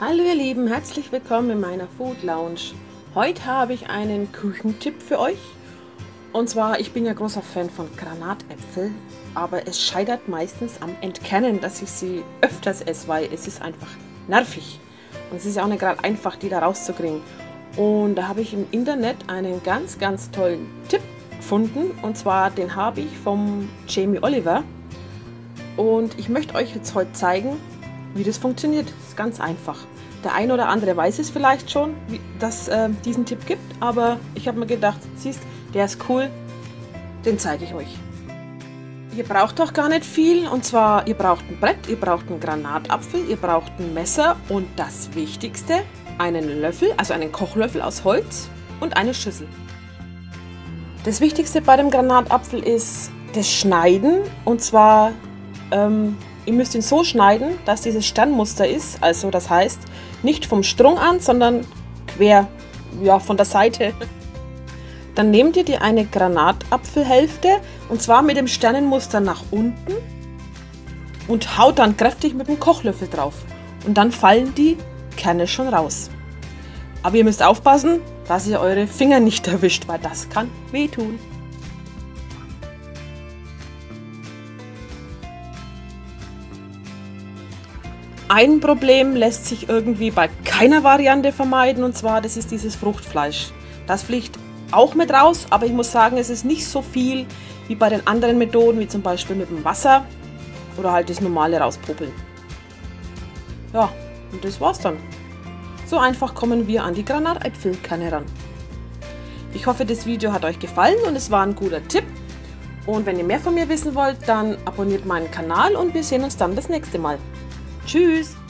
Hallo ihr Lieben, herzlich willkommen in meiner Food Lounge. Heute habe ich einen Küchentipp für euch. Und zwar, ich bin ja großer Fan von Granatäpfel, aber es scheitert meistens am Entkernen, dass ich sie öfters esse, weil es ist einfach nervig. Und es ist ja auch nicht gerade einfach, die da rauszukriegen. Und da habe ich im Internet einen ganz tollen Tipp gefunden. Und zwar, den habe ich vom Jamie Oliver. Und ich möchte euch jetzt heute zeigen, wie das funktioniert. Das ist ganz einfach. Der eine oder andere weiß es vielleicht schon, dass es diesen Tipp gibt, aber ich habe mir gedacht, siehst, der ist cool, den zeige ich euch. Ihr braucht doch gar nicht viel, und zwar, ihr braucht ein Brett, ihr braucht einen Granatapfel, ihr braucht ein Messer und das Wichtigste, einen Löffel, also einen Kochlöffel aus Holz und eine Schüssel. Das Wichtigste bei dem Granatapfel ist das Schneiden, und zwar ihr müsst ihn so schneiden, dass dieses Sternmuster ist, also das heißt nicht vom Strunk an, sondern quer, ja, von der Seite. Dann nehmt ihr die eine Granatapfelhälfte und zwar mit dem Sternenmuster nach unten und haut dann kräftig mit dem Kochlöffel drauf und dann fallen die Kerne schon raus. Aber ihr müsst aufpassen, dass ihr eure Finger nicht erwischt, weil das kann wehtun. Ein Problem lässt sich irgendwie bei keiner Variante vermeiden, und zwar, das ist dieses Fruchtfleisch. Das fliegt auch mit raus, aber ich muss sagen, es ist nicht so viel wie bei den anderen Methoden, wie zum Beispiel mit dem Wasser oder halt das normale Rauspopeln. Ja, und das war's dann. So einfach kommen wir an die Granatäpfelkerne ran. Ich hoffe, das Video hat euch gefallen und es war ein guter Tipp. Und wenn ihr mehr von mir wissen wollt, dann abonniert meinen Kanal und wir sehen uns dann das nächste Mal. Tschüss!